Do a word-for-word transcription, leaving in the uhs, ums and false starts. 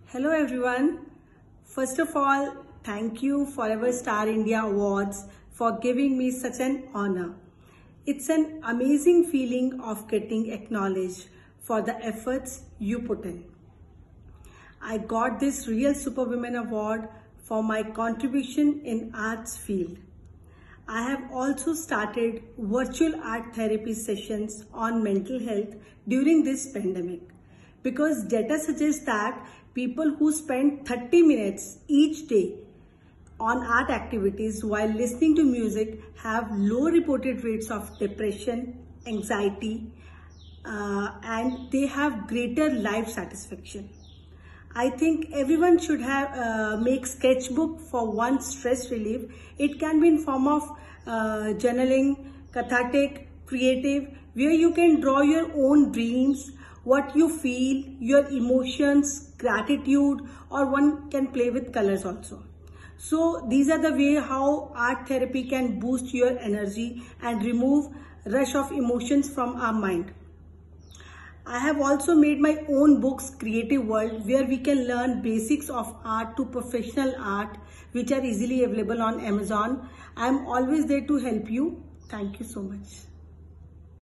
Hello everyone. First of all, thank you Forever Star India Awards for giving me such an honor. It's an amazing feeling of getting acknowledged for the efforts you put in. I got this Real Superwoman Award for my contribution in arts field. I have also started virtual art therapy sessions on mental health during this pandemic because data suggests that people who spend thirty minutes each day on art activities while listening to music have low reported rates of depression, anxiety, uh, and they have greater life satisfaction. I think everyone should have uh, make sketchbook for one stress relief. It can be in form of uh, journaling, cathartic, creative, where you can draw your own dreams, what you feel, your emotions, gratitude, or one can play with colors also. So these are the way how art therapy can boost your energy and remove rush of emotions from our mind. I have also made my own books, Creative World, where we can learn basics of art to professional art, which are easily available on Amazon. I am always there to help you. Thank you so much.